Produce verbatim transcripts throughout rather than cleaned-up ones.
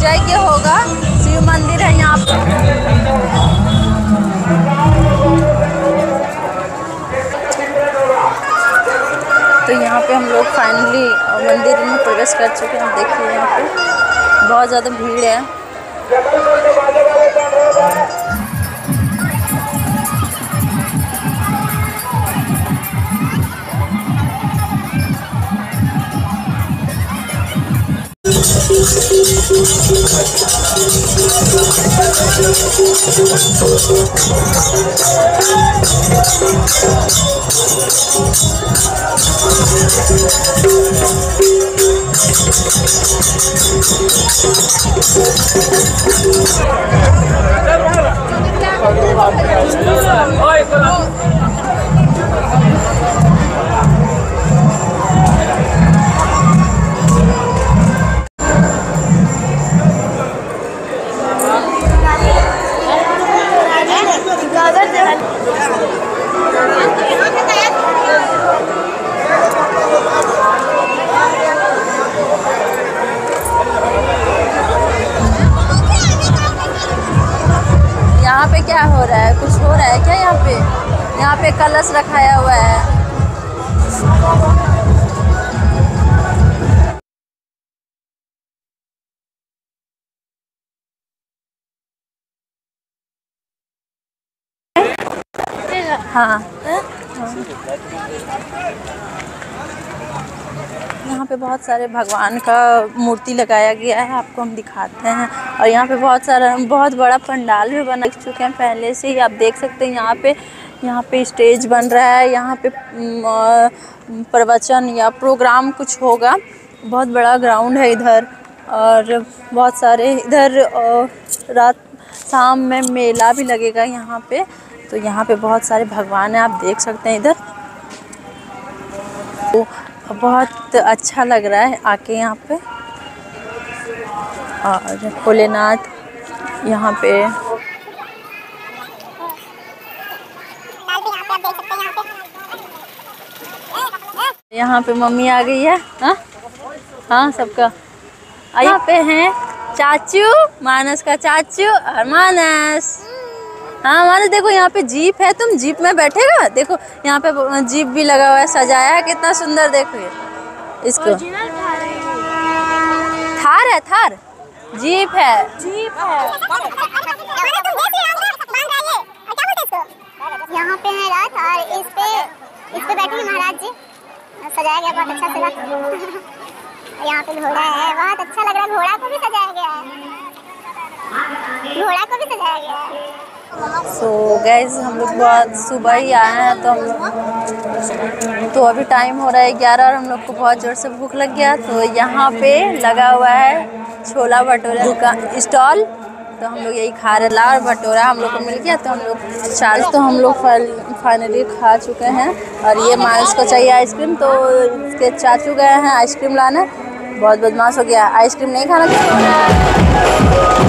यज्ञ होगा। शिव मंदिर है यहाँ पे। तो यहाँ पे हम लोग फाइनली मंदिर में प्रवेश कर चुके हैं। देखिए यहाँ पे बहुत ज़्यादा भीड़ है। यहाँ पे क्या हो रहा है? कुछ हो रहा है क्या यहाँ पे? यहाँ पे कलश रखाया हुआ है। हाँ, यहाँ पे बहुत सारे भगवान का मूर्ति लगाया गया है। आपको हम दिखाते हैं। और यहाँ पे बहुत सारा बहुत बड़ा पंडाल भी बना चुके हैं पहले से ही। आप देख सकते हैं यहाँ पे यहाँ पे स्टेज बन रहा है। यहाँ पे प्रवचन या प्रोग्राम कुछ होगा। बहुत बड़ा ग्राउंड है इधर। और बहुत सारे इधर रात शाम में मेला भी लगेगा यहाँ पे। तो यहाँ पे बहुत सारे भगवान हैं, आप देख सकते हैं इधर। तो बहुत अच्छा लग रहा है आके यहाँ पे। और भोलेनाथ यहाँ पे यहाँ पे मम्मी आ गई है। हाँ हाँ सबका। यहाँ पे हैं चाचू, मानस का चाचू और मानस। हाँ मानस देखो यहाँ पे जीप है। तुम जीप में बैठेगा? देखो यहाँ पे जीप भी लगा हुआ है, सजाया है कितना सुंदर। देखो ये इसको थार है, थार जीप है, जीप है। यहाँ पे है रात और इस पे इस पे बैठे महाराज जी। सजाया गया बहुत अच्छा से। यहाँ पे घोड़ा है, बहुत अच्छा लग रहा है। घोड़ा को भी सजाया गया है, घोड़ा को भी सजाया गया है। सो so, गैस हम लोग बहुत सुबह ही आए हैं। तो हम लोग तो अभी टाइम हो रहा है ग्यारह और हम लोग को बहुत ज़ोर से भूख लग गया। तो यहाँ पे लगा हुआ है छोला भटूरा दुकान स्टॉल। तो हम लोग यही खा रहे। लाल भटूरा हम लोग को मिल गया। तो हम लोग चार तो हम लोग फाइनली खा चुके हैं। और ये मानस को चाहिए आइसक्रीम। तो इसके चाचू गए हैं आइसक्रीम लाने। बहुत बदमाश हो गया, आइसक्रीम नहीं खाना चाहिए।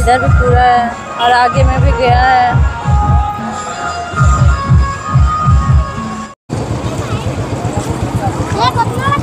इधर भी पूरा है और आगे में भी गया है। ये कितना